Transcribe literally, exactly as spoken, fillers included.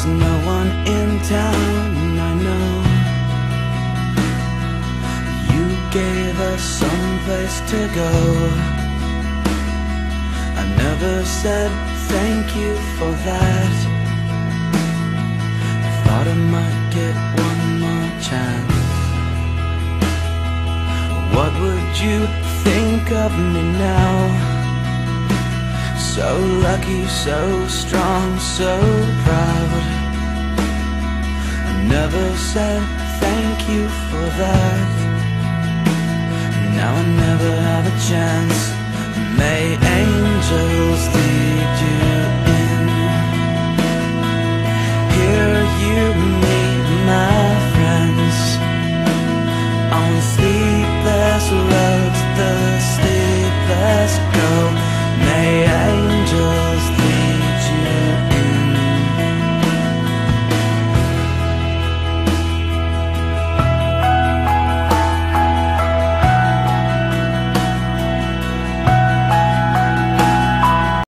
There's no one in town, I know. You gave us some place to go. I never said thank you for that. I thought I might get one more chance. What would you think of me now? So lucky, so strong, so proud. I never said thank you for that. Now I never have a chance. May